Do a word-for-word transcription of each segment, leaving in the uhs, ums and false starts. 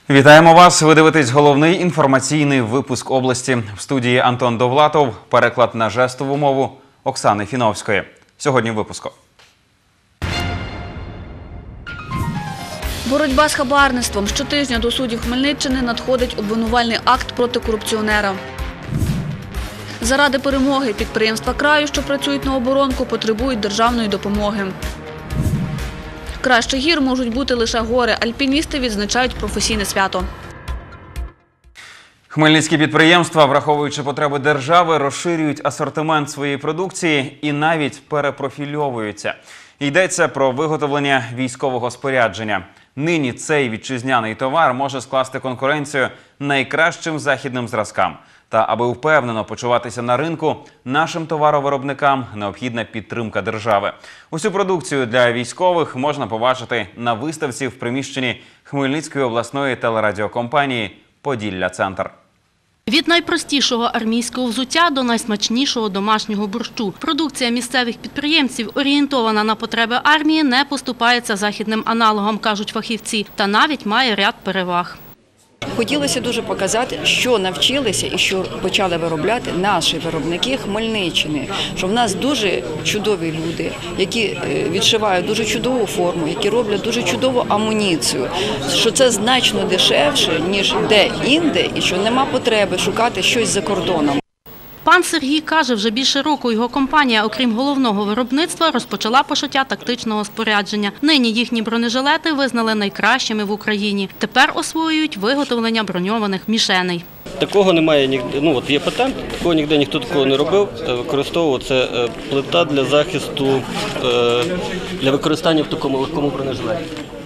Вітаємо вас! Ви дивитесь головний інформаційний випуск області. В студії Антон Довлатов, переклад на жестову мову Оксани Фіновської. Сьогодні в випуску. Боротьба з хабарництвом. Щотижня до судів Хмельниччини надходить обвинувальний акт проти корупціонера. Заради перемоги підприємства краю, що працюють на оборонку, потребують державної допомоги. Краще гір можуть бути лише гори. Альпіністи відзначають професійне свято. Хмельницькі підприємства, враховуючи потреби держави, розширюють асортимент своєї продукції і навіть перепрофільовуються. Йдеться про виготовлення військового спорядження. Нині цей вітчизняний товар може скласти конкуренцію найкращим західним зразкам. Та аби впевнено почуватися на ринку, нашим товаровиробникам необхідна підтримка держави. Усю продукцію для військових можна побачити на виставці в приміщенні Хмельницької обласної телерадіокомпанії «Поділля-Центр». Від найпростішого армійського взуття до найсмачнішого домашнього борщу. Продукція місцевих підприємців, орієнтована на потреби армії, не поступається західним аналогам, кажуть фахівці, та навіть має ряд переваг. Хотілося дуже показати, що навчилися і що почали виробляти наші виробники Хмельниччини. Що в нас дуже чудові люди, які відшивають дуже чудову форму, які роблять дуже чудову амуніцію. Що це значно дешевше, ніж де-інде, і що нема потреби шукати щось за кордоном. Пан Сергій каже, вже більше року його компанія, окрім головного виробництва, розпочала пошиття тактичного спорядження. Нині їхні бронежилети визнали найкращими в Україні. Тепер освоюють виготовлення броньованих мішеней. Такого немає ніде. Ну от є патент, такого ніде ніхто такого не робив. Використовував це плита для захисту, для використання в такому легкому бронежилеті.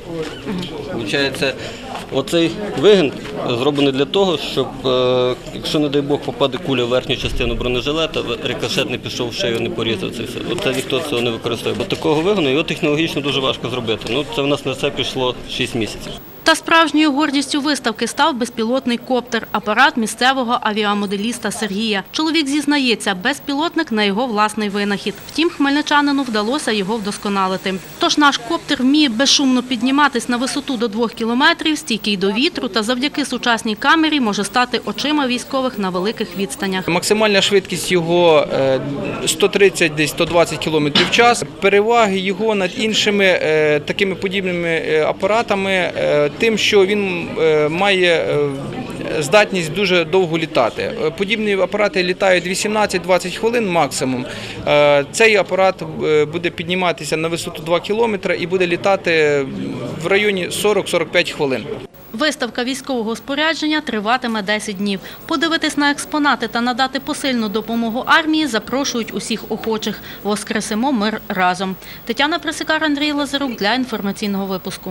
Получається, оцей вигін зроблений для того, щоб, якщо, не дай Бог, попаде куля в верхню частину бронежилета, рикошет не пішов в шию, не порізав це все. Оце ніхто цього не використовує. Бо такого вигону його технологічно дуже важко зробити. Ну, це в нас на це пішло шість місяців. Та справжньою гордістю виставки став безпілотний коптер – апарат місцевого авіамоделіста Сергія. Чоловік зізнається, безпілотник на його власний винахід. Втім, хмельничанину вдалося його вдосконалити. Тож наш коптер вміє безшумно підніматись на висоту до двох кілометрів, стійкий до вітру та завдяки сучасній камері може стати очима військових на великих відстанях. Максимальна швидкість його сто тридцять – сто двадцять кілометрів в час. Переваги його над іншими такими подібними апаратами тим, що він має здатність дуже довго літати. Подібні апарати літають вісімнадцять - двадцять хвилин максимум. Цей апарат буде підніматися на висоту два кілометри і буде літати в районі сорок - сорок п'ять хвилин. Виставка військового спорядження триватиме десять днів. Подивитись на експонати та надати посильну допомогу армії запрошують усіх охочих. Воскресимо мир разом. Тетяна Присикар, Андрій Лазарук для інформаційного випуску.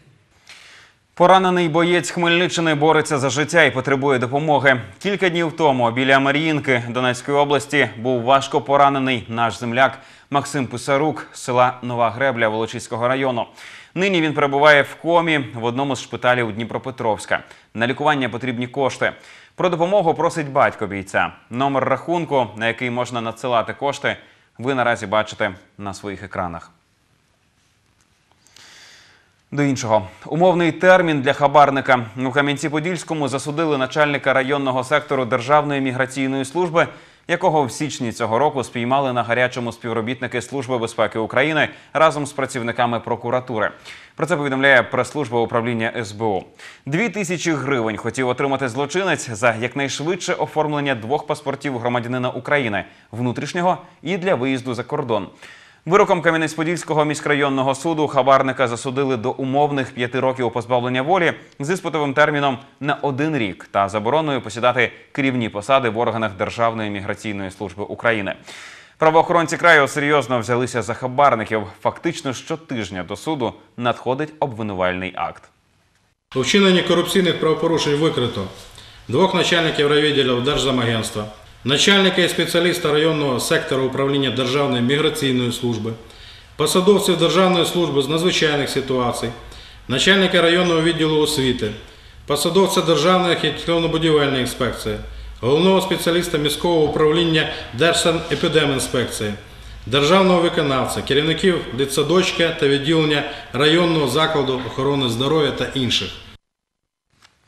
Поранений боєць Хмельниччини бореться за життя і потребує допомоги. Кілька днів тому біля Мар'їнки Донецької області був важко поранений наш земляк Максим Писарук з села Нова Гребля Волочиського району. Нині він перебуває в комі в одному з шпиталів Дніпропетровська. На лікування потрібні кошти. Про допомогу просить батько бійця. Номер рахунку, на який можна надсилати кошти, ви наразі бачите на своїх екранах. До іншого. Умовний термін для хабарника. У Кам'янці-Подільському засудили начальника районного сектору Державної міграційної служби, якого в січні цього року спіймали на гарячому співробітники Служби безпеки України разом з працівниками прокуратури. Про це повідомляє прес-служба управління ес бе у. Дві тисячі гривень хотів отримати злочинець за якнайшвидше оформлення двох паспортів громадянина України – внутрішнього і для виїзду за кордон. Вироком Кам'янець-Подільського міськрайонного суду хабарника засудили до умовних п'яти років позбавлення волі з іспитовим терміном на один рік та забороною посідати керівні посади в органах Державної міграційної служби України. Правоохоронці краю серйозно взялися за хабарників. Фактично щотижня до суду надходить обвинувальний акт. У вчиненні корупційних правопорушень викрито двох начальників райвідділів Держзамагентства, начальника і спеціаліста районного сектору управління Державної міграційної служби, посадовців Державної служби з надзвичайних ситуацій, начальника районного відділу освіти, посадовця Державної архітектурно-будівельної інспекції, головного спеціаліста міського управління Держсанепідемінспекції, державного виконавця, керівників дитсадочка та відділення районного закладу охорони здоров'я та інших.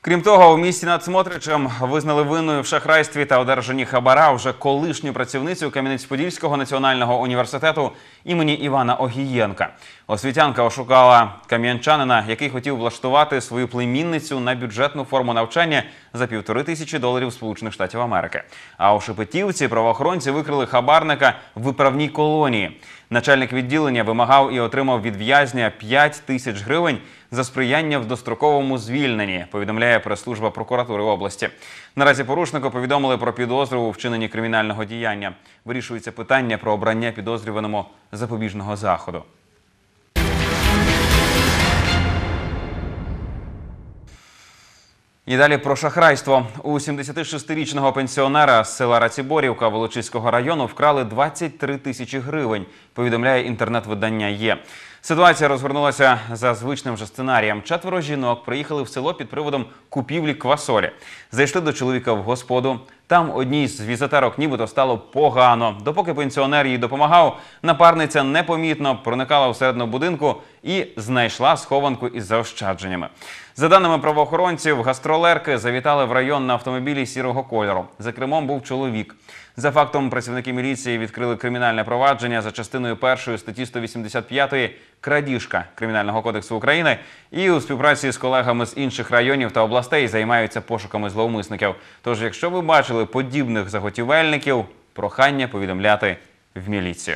Крім того, у місті над Смотричем визнали винною в шахрайстві та одержанні хабара вже колишню працівницю Кам'янець-Подільського національного університету імені Івана Огієнка. Освітянка ошукала кам'янчанина, який хотів влаштувати свою племінницю на бюджетну форму навчання за півтори тисячі доларів Сполучених Штатів Америки. А у Шепетівці правоохоронці викрили хабарника в виправній колонії. Начальник відділення вимагав і отримав від в'язня п'ять тисяч гривень за сприяння в достроковому звільненні, повідомляє прес-служба прокуратури області. Наразі порушнику повідомили про підозру у вчиненні кримінального діяння. Вирішується питання про обрання підозрюваному запобіжного заходу. І далі про шахрайство. У сімдесятишестирічного пенсіонера з села Раціборівка Волочиського району вкрали двадцять три тисячі гривень, повідомляє інтернет-видання «Є». Ситуація розгорнулася за звичним же сценарієм. Четверо жінок приїхали в село під приводом купівлі квасолі. Зайшли до чоловіка в господу. Там одній з візитерок нібито стало погано. Допоки пенсіонер їй допомагав, напарниця непомітно проникала всередину будинку і знайшла схованку із заощадженнями. За даними правоохоронців, гастролерки завітали в район на автомобілі сірого кольору. За кермом був чоловік. За фактом працівники міліції відкрили кримінальне провадження за частиною першої статті сто вісімдесят п'ятої «Крадіжка» Кримінального кодексу України і у співпраці з колегами з інших районів та областей займаються пошуками зловмисників. Тож, якщо ви бачили подібних заготівельників, прохання повідомляти в міліцію.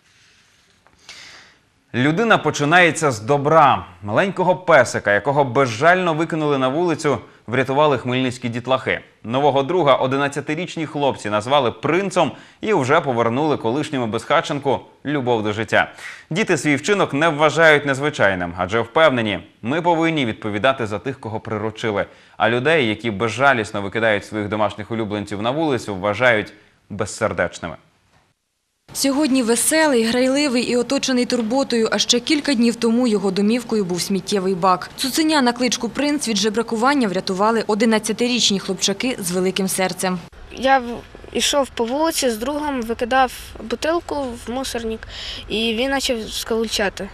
Людина починається з добра. Маленького песика, якого безжально викинули на вулицю, врятували хмельницькі дітлахи. Нового друга одинадцятирічні хлопці назвали принцом і вже повернули колишньому безхатченку любов до життя. Діти свій вчинок не вважають незвичайним, адже впевнені, ми повинні відповідати за тих, кого приручили. А людей, які безжалісно викидають своїх домашніх улюбленців на вулицю, вважають безсердечними. Сьогодні веселий, грайливий і оточений турботою, а ще кілька днів тому його домівкою був сміттєвий бак. Цуценя на кличку «Принц» від жебракування врятували одинадцятирічні хлопчаки з великим серцем. Я йшов по вулиці з другом, викидав бутилку в мусорник, і він почав скалучати.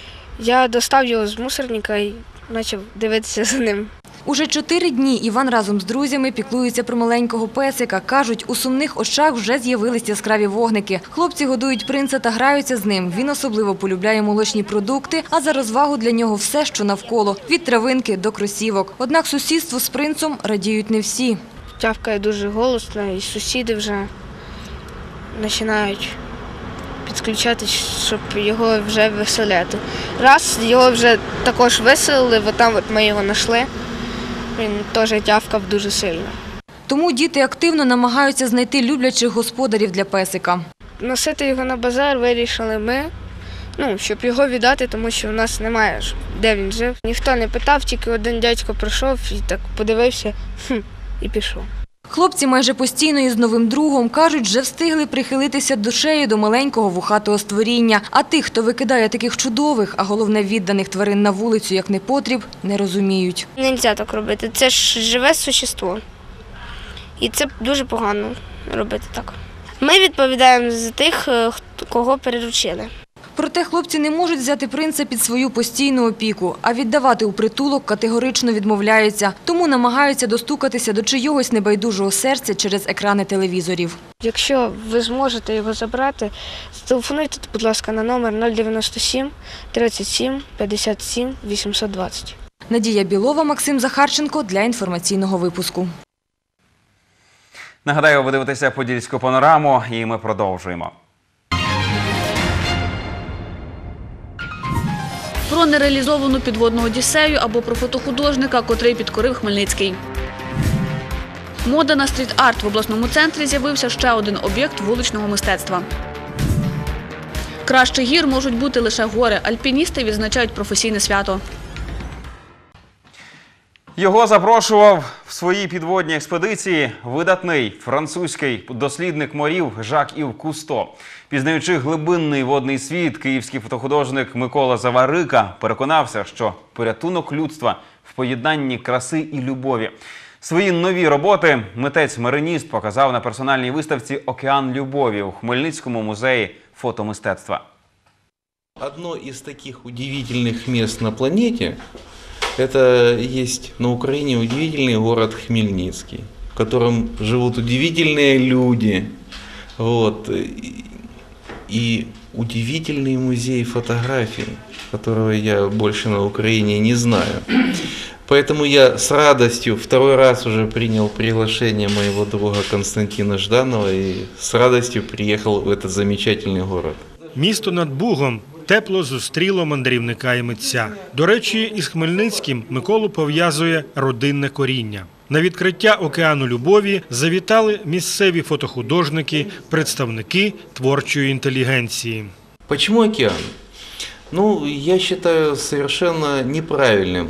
Я достав його з мусорника і почав дивитися за ним. Уже чотири дні Іван разом з друзями піклується про маленького песика. Кажуть, у сумних очах вже з'явились яскраві вогники. Хлопці годують принца та граються з ним. Він особливо полюбляє молочні продукти, а за розвагу для нього все, що навколо – від травинки до кросівок. Однак сусідству з принцом радіють не всі. Тявкає дуже голосно, і сусіди вже починають підключатись, щоб його вже веселяти. Раз його вже також веселили, бо там от ми його знайшли. Він теж тявкав дуже сильно. Тому діти активно намагаються знайти люблячих господарів для песика. Носити його на базар вирішили ми, ну, щоб його віддати, тому що в нас немає, де він жив. Ніхто не питав, тільки один дядько прийшов і так подивився хм, і пішов. Хлопці майже постійно із новим другом, кажуть, вже встигли прихилитися душею до маленького вухатого створіння. А тих, хто викидає таких чудових, а головне відданих тварин на вулицю як непотріб, не розуміють. Не можна так робити, це ж живе существо. І це дуже погано робити так. Ми відповідаємо за тих, кого переручили. Проте хлопці не можуть взяти принца під свою постійну опіку, а віддавати у притулок категорично відмовляються. Тому намагаються достукатися до чийогось небайдужого серця через екрани телевізорів. Якщо ви зможете його забрати, зателефонуйте, будь ласка, на номер нуль дев'яносто сім тридцять сім п'ятдесят сім вісімсот двадцять. Надія Білова, Максим Захарченко для інформаційного випуску. Нагадаю, ви дивитеся «Подільську панораму» і ми продовжуємо. Про нереалізовану підводну одіссею або про фотохудожника, котрий підкорив Хмельницький. Мода на стріт-арт в обласному центрі з'явився ще один об'єкт вуличного мистецтва. Краще гір можуть бути лише гори. Альпіністи відзначають професійне свято. Його запрошував в своїй підводній експедиції видатний французький дослідник морів Жак-Ів Кусто. Пізнаючи глибинний водний світ, київський фотохудожник Микола Заварика переконався, що порятунок людства в поєднанні краси і любові. Свої нові роботи митець-мариніст показав на персональній виставці «Океан любові» у Хмельницькому музеї фотомистецтва. Одно из таких удивительных мест на планете Это есть на Украине удивительный город Хмельницкий, в котором живут удивительные люди. Вот. И удивительный музей фотографий, которого я больше на Украине не знаю. Поэтому я с радостью второй раз уже принял приглашение моего друга Константина Жданова и с радостью приехал в этот замечательный город. Місто над Бугом тепло зустріло мандрівника і митця. До речі, із Хмельницьким Миколу пов'язує родинне коріння. На відкриття «Океану любові» завітали місцеві фотохудожники, представники творчої інтелігенції. Почему океан? Ну, я считаю совершенно неправильным,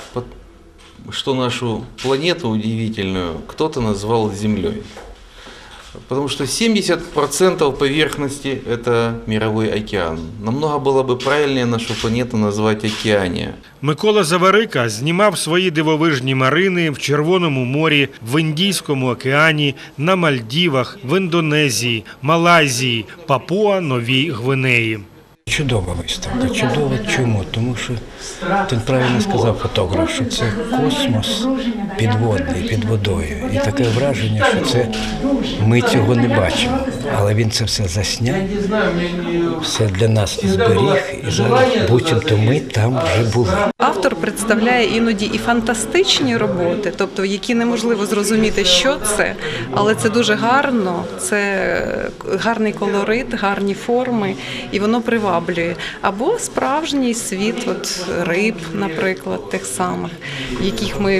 что нашу планету удивительную кто-то назвал Землей. Потому что семьдесят процентов поверхности – это мировой океан. Намного было бы правильнее нашу планету назвать Океания. Микола Заварика знімав свої дивовижні марини в Червоному морі, в Індійському океані, на Мальдівах, в Індонезії, Малайзії, Папуа-Новій Гвинеї. Чудова виставка. Чудова чому? Тому що, він правильно сказав фотограф, що це космос підводний, під водою. І таке враження, що це ми цього не бачимо. Але він це все засняв, все для нас зберіг, і зараз буцімто ми там вже були. Автор представляє іноді і фантастичні роботи, тобто які неможливо зрозуміти, що це, але це дуже гарно, це гарний колорит, гарні форми, і воно приваблює. Або справжній світ от риб, наприклад, тих самих, яких ми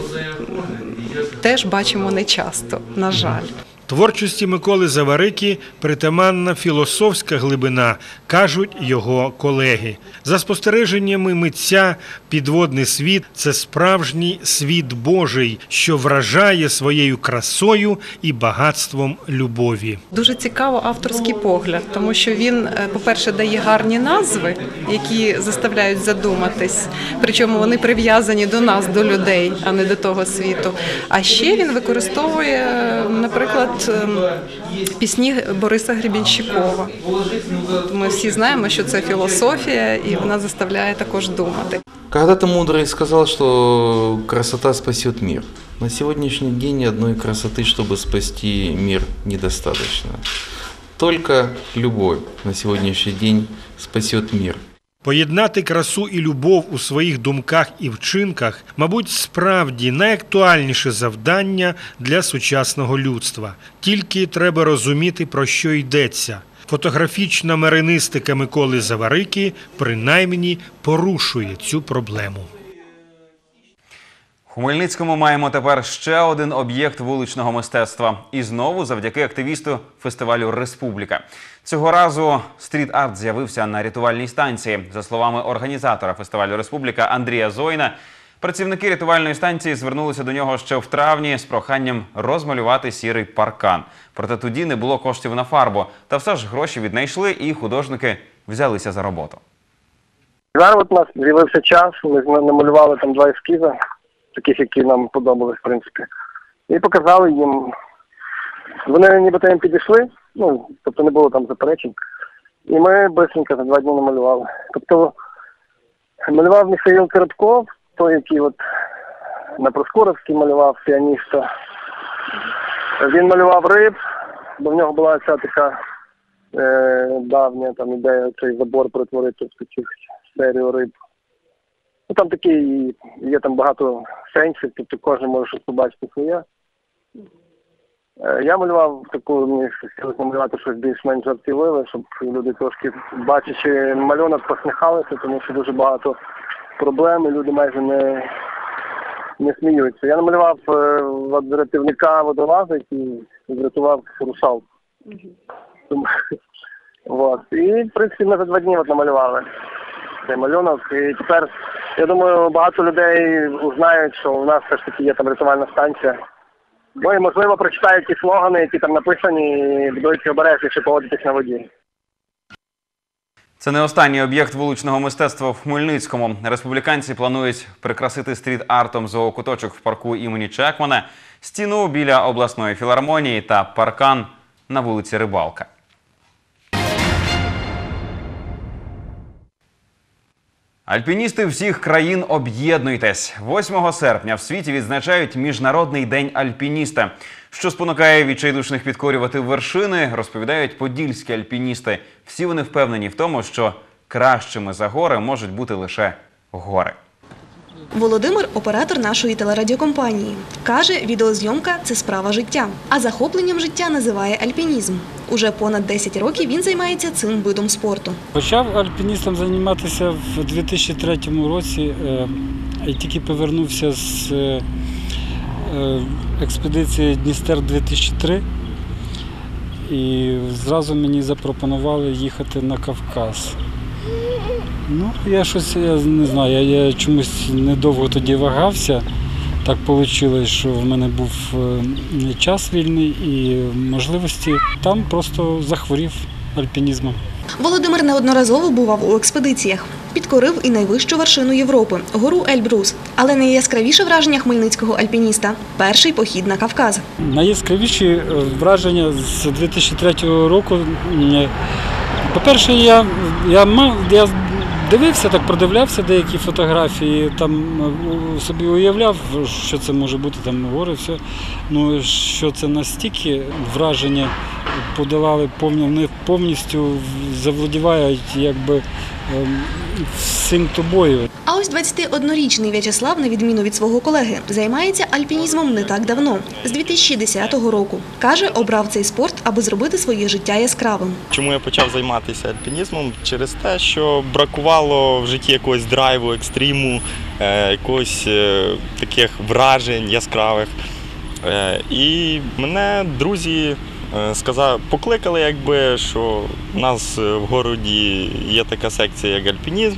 теж бачимо нечасто, на жаль. Творчості Миколи Заварики притаманна філософська глибина, кажуть його колеги. За спостереженнями митця, підводний світ – це справжній світ Божий, що вражає своєю красою і багатством любові. Дуже цікаво авторський погляд, тому що він, по-перше, дає гарні назви, які заставляють задуматись, причому вони прив'язані до нас, до людей, а не до того світу. А ще він використовує, наприклад, пісні Бориса Гребенщикова. Ми всі знаємо, що це філософія, і вона заставляє також думати. Когда-то мудрый сказал, что красота спасет мир. На сегодняшний день одной красоты, чтобы спасти мир, недостаточно. Только любовь на сегодняшний день спасет мир. Поєднати красу і любов у своїх думках і вчинках, мабуть, справді найактуальніше завдання для сучасного людства. Тільки треба розуміти, про що йдеться. Фотографічна маринистика Миколи Заварики принаймні порушує цю проблему. У Хмельницькому маємо тепер ще один об'єкт вуличного мистецтва. І знову завдяки активісту фестивалю «Республіка». Цього разу стріт-арт з'явився на рятувальній станції. За словами організатора фестивалю «Республіка» Андрія Зойна, працівники рятувальної станції звернулися до нього ще в травні з проханням розмалювати сірий паркан. Проте тоді не було коштів на фарбу. Та все ж гроші віднайшли і художники взялися за роботу. Зараз от у нас з'явився час, ми намалювали там два ескізи, таких, які нам подобались, в принципі. І показали їм. Вони нібито їм підійшли, ну, тобто не було там заперечень. І ми швидко за два дні намалювали. Тобто малював Михаїл Коротков, той, який от на Проскуровській малював піаніста. Він малював риб, бо в нього була ця така е, давня там ідея, цей забор перетворити в таких серію риб. Ну, там такі, є там багато сенсів, тобто кожен може щось побачити своє. Я малював таку, мені хотілося намалювати щось більш-менш жартівливе, щоб люди трошки, бачачи малюнок, посміхалися, тому що дуже багато проблем, і люди майже не, не сміються. Я намалював от, рятівника водолаза, який врятував русалку. Mm-hmm. От. І, в принципі, ми за два дні от намалювали цей малюнок. І тепер, я думаю, багато людей узнають, що у нас все ж таки є там рятувальна станція. Ну і, можливо, прочитають ті слогани, які там написані, і будуть обережніше поводитись на воді. Це не останній об'єкт вуличного мистецтва в Хмельницькому. Республіканці планують прикрасити стріт-артом зоокуточок в парку імені Чекмана, стіну біля обласної філармонії та паркан на вулиці Рибалка. Альпіністи всіх країн, об'єднуйтесь! восьмого серпня в світі відзначають Міжнародний день альпініста. Що спонукає відчайдушних підкорювати вершини, розповідають подільські альпіністи. Всі вони впевнені в тому, що кращими за гори можуть бути лише гори. Володимир – оператор нашої телерадіокомпанії. Каже, відеозйомка – це справа життя. А захопленням життя називає альпінізм. Уже понад десять років він займається цим видом спорту. Почав альпіністом займатися в дві тисячі третьому році і тільки повернувся з експедиції Дністер-дві тисячі три. І зразу мені запропонували їхати на Кавказ. Ну, я щось, я не знаю, я, я чомусь недовго тоді вагався. Так вийшло, що в мене був час вільний і можливості. Там просто захворів альпінізмом. Володимир неодноразово бував у експедиціях. Підкорив і найвищу вершину Європи – гору Ельбрус. Але найяскравіше враження хмельницького альпініста – перший похід на Кавказ. Найяскравіші враження з дві тисячі третього року. По-перше, я, я, я дивився, так продивлявся деякі фотографії, там собі уявляв, що це може бути, там гори, все. Ну, що це настільки враження подавали, вони повністю завладівають якби всім тобою. А ось двадцятиоднорічний В'ячеслав, на відміну від свого колеги, займається альпінізмом не так давно, з дві тисячі десятого року. Каже, обрав цей спорт, аби зробити своє життя яскравим. Чому я почав займатися альпінізмом? Через те, що бракувало в житті якогось драйву, екстриму, якогось таких вражень яскравих. І мене друзі сказали, покликали, якби, що у нас в городі є така секція, як альпінізм.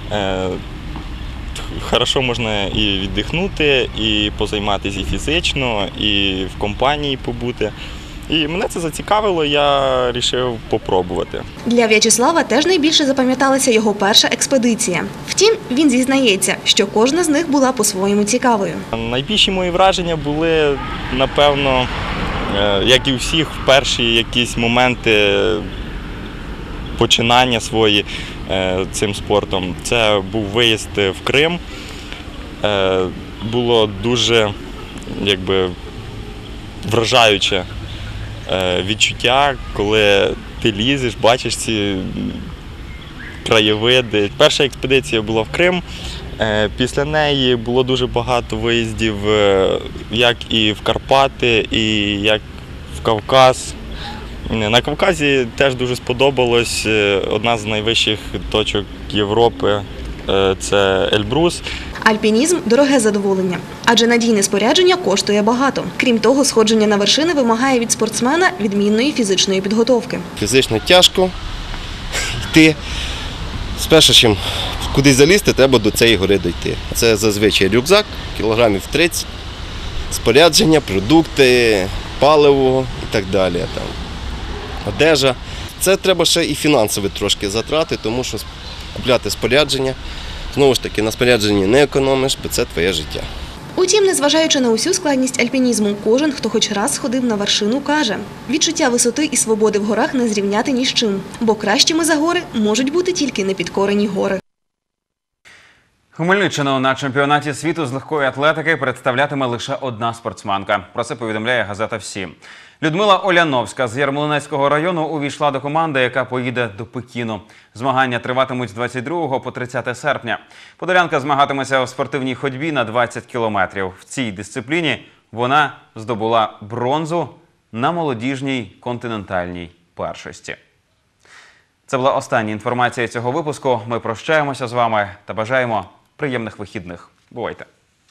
Хорошо можна і віддихнути, і позайматися і фізично, і в компанії побути. І мене це зацікавило, я вирішив спробувати. Для В'ячеслава теж найбільше запам'яталася його перша експедиція. Втім, він зізнається, що кожна з них була по-своєму цікавою. Найбільші мої враження були, напевно, як і у всіх, в перші якісь моменти починання свої цим спортом. Це був виїзд в Крим. Було дуже, якби, вражаюче відчуття, коли ти лізеш, бачиш ці краєвиди. Перша експедиція була в Крим. Після неї було дуже багато виїздів як і в Карпати, і як в Кавказ. На Кавказі теж дуже сподобалось. Одна з найвищих точок Європи – це Ельбрус. Альпінізм – дороге задоволення, адже надійне спорядження коштує багато. Крім того, сходження на вершини вимагає від спортсмена відмінної фізичної підготовки. Фізично тяжко йти. Спершу, чим кудись залізти, треба до цієї гори дійти. Це зазвичай рюкзак, кілограмів тридцять, спорядження, продукти, паливо і так далі. Там, одежа. Це треба ще і фінансові трошки затрати, тому що купляти спорядження, знову ж таки, на спорядженні не економиш, бо це твоє життя. Утім, незважаючи на усю складність альпінізму, кожен, хто хоч раз сходив на вершину, каже, відчуття висоти і свободи в горах не зрівняти ні з чим, бо кращими за гори можуть бути тільки непідкорені гори. Хмельниччину на чемпіонаті світу з легкої атлетики представлятиме лише одна спортсменка. Про це повідомляє газета «Всі». Людмила Оляновська з Ярмолинецького району увійшла до команди, яка поїде до Пекіну. Змагання триватимуть з двадцять другого по тридцяте серпня. Подолянка змагатиметься у спортивній ходьбі на двадцять кілометрів. В цій дисципліні вона здобула бронзу на молодіжній континентальній першості. Це була остання інформація цього випуску. Ми прощаємося з вами та бажаємо приємних вихідних. Бувайте!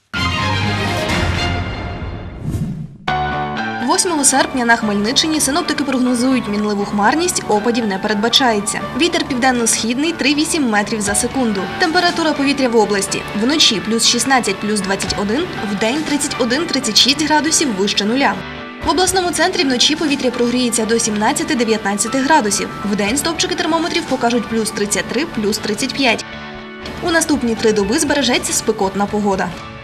восьмого серпня на Хмельниччині синоптики прогнозують мінливу хмарність, опадів не передбачається. Вітер південно-східний – три-вісім метрів за секунду. Температура повітря в області. Вночі – плюс шістнадцять, плюс двадцять один, вдень – тридцять один - тридцять шість градусів вище нуля. В обласному центрі вночі повітря прогріється до сімнадцяти - дев'ятнадцяти градусів. Вдень стовпчики термометрів покажуть плюс тридцять три, плюс тридцять п'ять. У наступні три доби збережеться спекотна погода.